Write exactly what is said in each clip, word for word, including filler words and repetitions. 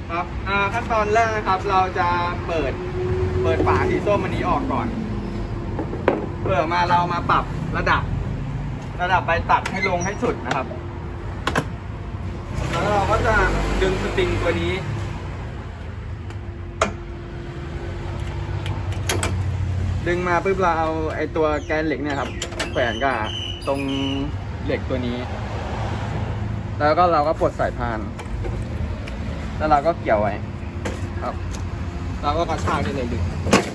ครับขั้นตอนแรกนะครับเราจะเปิดเปิดฝาสีส้มอันนี้ออกก่อนเปิดมาเรามาปรับระดับระดับใบตัดให้ลงให้สุดนะครับแล้วเราก็จะดึงสปริงตัวนี้ดึงมาปุ๊บเราเอาไอตัวแกนเหล็กเนี่ยครับแขวนกับตรงเหล็กตัวนี้แล้วก็เราก็ปลดสายพานแล้วเราก็เกี่ยวไว้ครับเราก็กระชากได้เลยดึง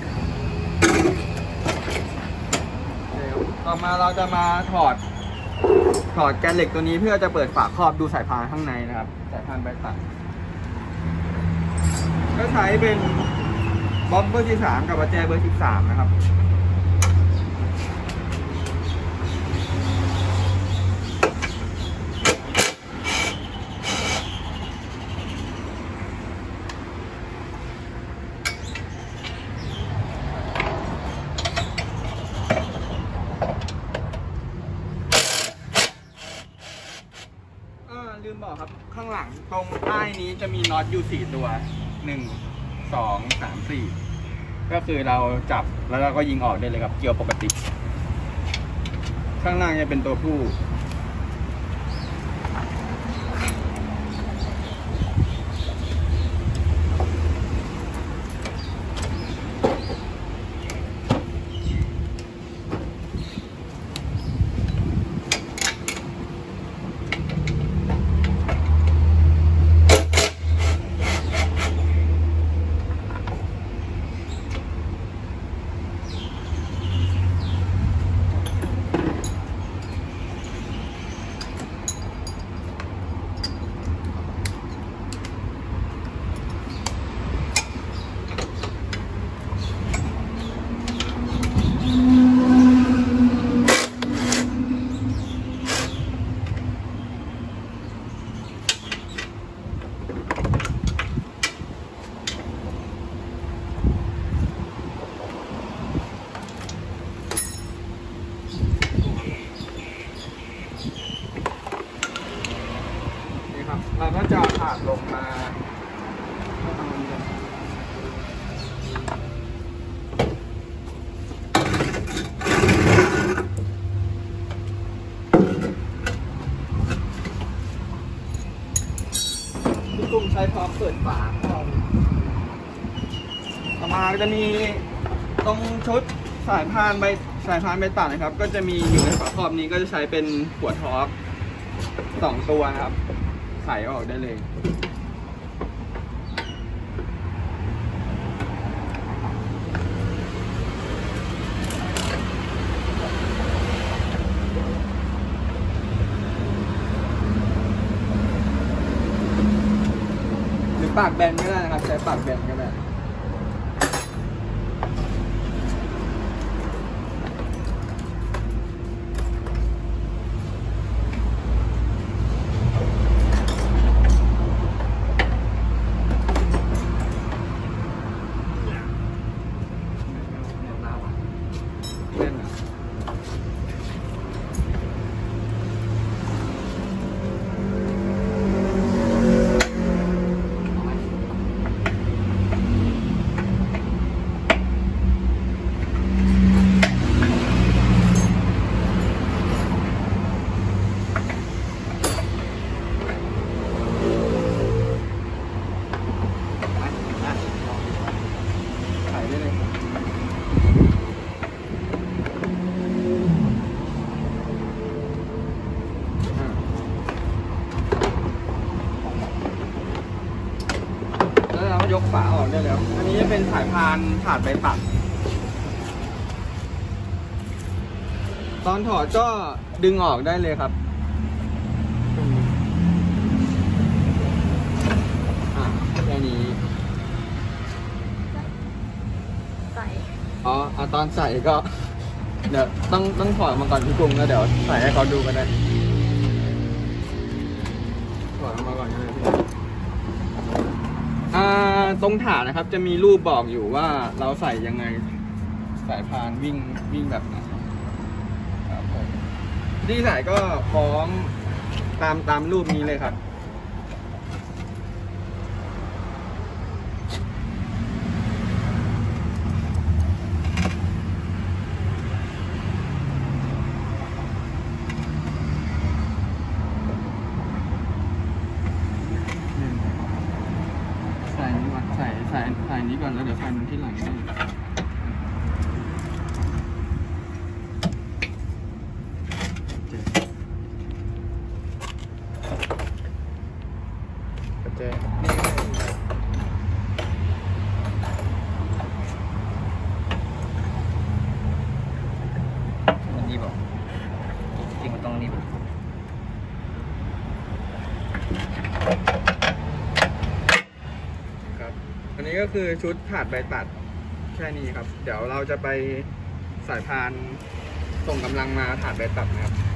ต่อมาเราจะมาถอดถอดแกนเหล็กตัวนี้เพื่อจะเปิดฝาครอบดูสายพานข้างในนะครับสายพานใบตัดก็ใช้เป็นบอมเบอร์ที่สามกับประแจเบอร์สิบสามนะครับลืมบอกครับข้างหลังตรงใต้นี้จะมีน็อตอยู่สี่ตัวหนึ่งสองสามสี่ก็คือเราจับแล้วเราก็ยิงออกได้เลยครับเกี่ยวปกติข้างล่างจะเป็นตัวผู้เราก็จะผ่านลงมาที่กลุ่มใช้พร้อมเปิดฝาต่อมาจะมีตรงชุดสายพานใบสายพานใบตัดนะครับก็จะมีอยู่ในฝาครอบนี้ก็จะใช้เป็นหัวทอร์กสองตัวนะครับใส่ออกได้เลยหรือปากแบนก็ได้นะครับใช้ปากแบนก็ได้ยกฝาออกได้แล้วอันนี้จะเป็นสายพานผ่านใบตัดตอนถอดก็ดึงออกได้เลยครับอ่าแค่นี้ใส่อ๋ออ่ะตอนใส่ก็เดี๋ยวต้องต้องถอดมาก่อนพี่กุ้งแล้วเดี๋ยวใส่ให้เขาดูกันได้ถอดมาก่อนนะพี่ตรงฐานนะครับจะมีรูปบอกอยู่ว่าเราใส่ยังไงสายพานวิ่งวิ่งแบบไหนครับผมที่ใส่ก็พร้อมตามตามรูปนี้เลยครับใส่ใส่นี้ก่อนแล้วเดี๋ยวใส่นั้นที่หลังได้กระเจาะมันดีบอกจริงมันต้องนี่บอกครับอันนี้ก็คือชุดถาดใบตัดแค่นี้ครับเดี๋ยวเราจะไปสายพานส่งกำลังมาถาดใบตัดนะครับ